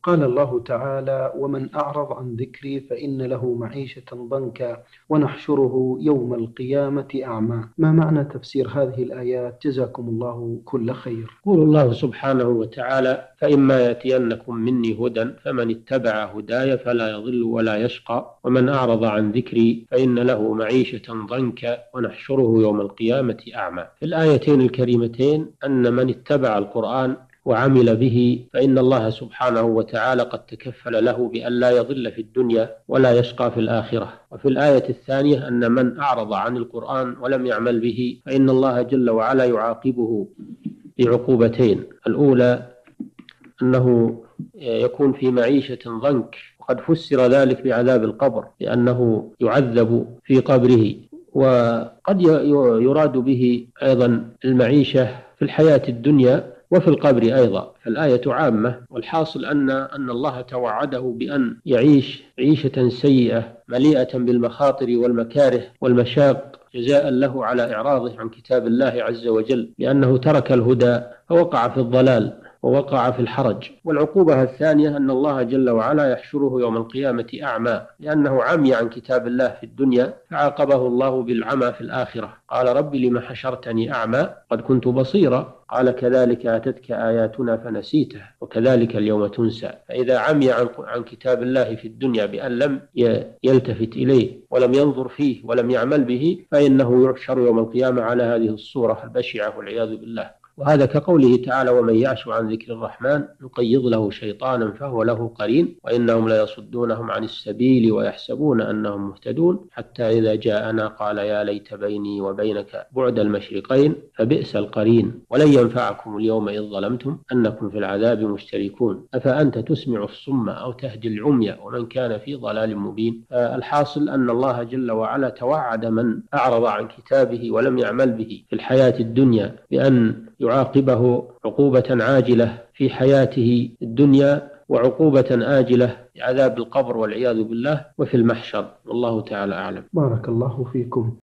قال الله تعالى: ومن أعرض عن ذكري فإن له معيشة ضنكا ونحشره يوم القيامة أعمى. ما معنى تفسير هذه الآيات؟ جزاكم الله كل خير. يقول الله سبحانه وتعالى: فإما يأتينكم مني هدى فمن اتبع هداي فلا يضل ولا يشقى ومن أعرض عن ذكري فإن له معيشة ضنكا ونحشره يوم القيامة أعمى. في الآيتين الكريمتين أن من اتبع القرآن وعمل به فإن الله سبحانه وتعالى قد تكفل له بأن لا يضل في الدنيا ولا يشقى في الآخرة. وفي الآية الثانية أن من أعرض عن القرآن ولم يعمل به فإن الله جل وعلا يعاقبه بعقوبتين: الأولى أنه يكون في معيشة ضنك، وقد فسر ذلك بعذاب القبر لأنه يعذب في قبره، وقد يراد به أيضا المعيشة في الحياة الدنيا وفي القبر أيضا، فالآية عامة. والحاصل أن الله توعده بأن يعيش عيشة سيئة مليئة بالمخاطر والمكاره والمشاق جزاء له على إعراضه عن كتاب الله عز وجل، لأنه ترك الهدى فوقع في الضلال ووقع في الحرج. والعقوبة الثانية أن الله جل وعلا يحشره يوم القيامة أعمى، لأنه عمي عن كتاب الله في الدنيا فعاقبه الله بالعمى في الآخرة. قال: رب لم حشرتني أعمى قد كنت بصيرا، قال: كذلك أتتك آياتنا فنسيتها وكذلك اليوم تنسى. فإذا عمي عن كتاب الله في الدنيا بأن لم يلتفت إليه ولم ينظر فيه ولم يعمل به فإنه يحشر يوم القيامة على هذه الصورة البشعة والعياذ بالله. وهذا كقوله تعالى: ومن يعش عن ذكر الرحمن نقيض له شيطانا فهو له قرين وإنهم ليصدونهم عن السبيل ويحسبون أنهم مهتدون حتى إذا جاءنا قال يا ليت بيني وبينك بعد المشرقين فبئس القرين ولن ينفعكم اليوم إذ ظلمتم أنكم في العذاب مشتركون أفأنت تسمع الصم أو تهدي العمي ومن كان في ضلال مبين. الحاصل أن الله جل وعلا توعد من أعرض عن كتابه ولم يعمل به في الحياة الدنيا بأن يعاقبه عقوبة عاجلة في حياته الدنيا وعقوبة آجلة بعذاب القبر والعياذ بالله وفي المحشر، والله تعالى أعلم. بارك الله فيكم.